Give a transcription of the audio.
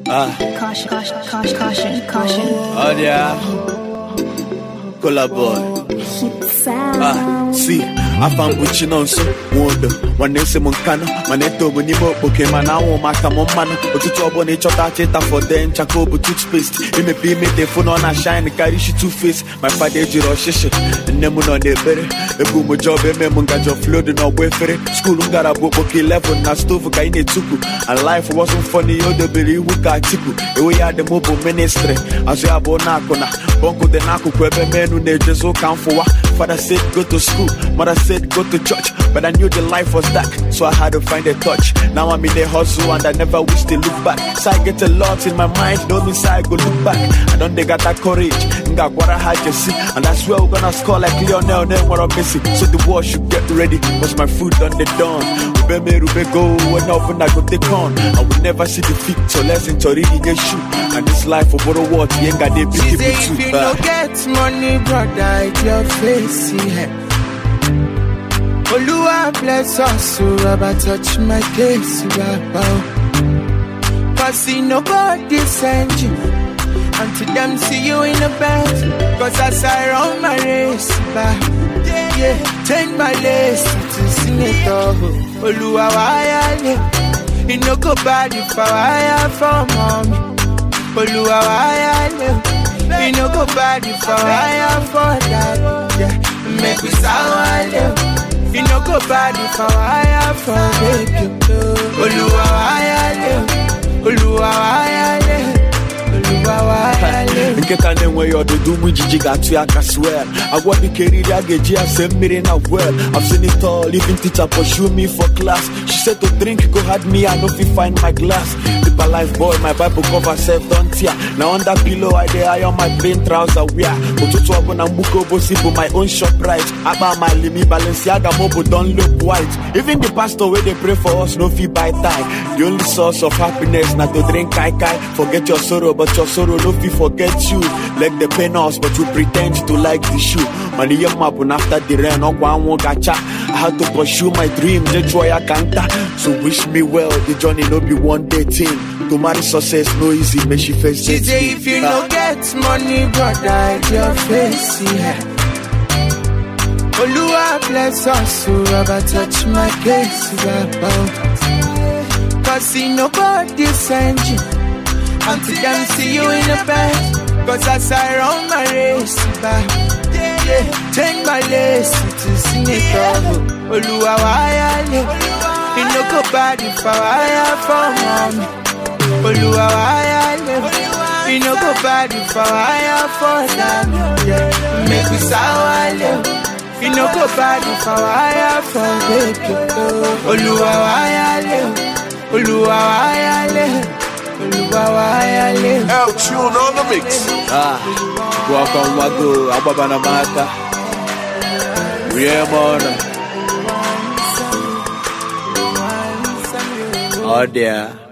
Caution. Oh yeah. Collabore. See, I found Gucci on so wonder. One name Simon Cano, Maneto, Bonimo, Pokemon, now, Matamon, but to trouble nature that for them, Chacobo toothpaste. It may be made the phone on a shine, carry she two face. My father, Jiro Shisha, and Nemon on the berry. A boom job, a memon got your flooding or welfare. School got a book, 11, now stove Kaine Tuku. And life wasn't funny, or the berry who got Tiku. We had the mobile ministry, as we are Bonacona, Bongo the Naku, Quebe men who they just count for what. Father said go to school, mother said go to church, but I knew the life was dark, so I had to find a touch. Now I'm in the hustle and I never wish to look back. So I get a lot in my mind, no means I go look back. I don't got that courage, got what I had to see, and that's where we're gonna score like Lionel, then what I'm missing. So the war should get ready, cause my food done the dawn. Rube go, when often I go take on. I will never see defeat, so let's enjoy it, get shoot. And this life for what what you ain't got the big people too. If you don't get money, brother, it's your face, yeah. Oluwa bless us, so Rabba touch my case, Rabba. Cause nobody send you until them see you in the bed. Cause as I run my race, yeah, turn my lace to sing it all. Oluwa why you no go bad if I for mommy. Oluwa why you no go bad if I for that. Yeah, make we sound you no go bad if I for you. Oluwa why Oluwa why Nkeka nwe yo do mu jijiga to akaswell. I want the career geji asem me na well. I've seen it all, even teacher pursue me for class. She said to drink, go had me, I know if you find my glass. Deep life boy, my Bible cover self don't tear. Now on that pillow I dey eye on my plain trouser wear. Otutu obo na mbuko bosi for my own shop right. Aba my limi Balenciaga mobo don't look white. Even the pastor where they pray for us no fit buy tie. The only source of happiness na to drink kai kai. Forget your sorrow, but your sorrow no fit forget you. Like the pen us, but you pretend to like the shoe. Money your map after the rain, no one won't catch. I had to pursue my dream, that's why I can't. So wish me well, the journey no be one day thing. To marry success no easy, make she face it. She say if you no get money, brother, it's your face, yeah. Oluwa bless us, so Rabba touch my case, Rabba. Cause nobody send you until them see you in the bed. Cause as I run my race yeah, turn my lace to sing it all. Oluwa why you no go bad if I for mommy. Oluwa why you no go bad if I for them. Yeah, make me sound you no go bad if I for baby. Oluwa why Oluwa why El Tune on the mix. Welcome, Wago, Ababana Mata. Raymond. Oh, dear.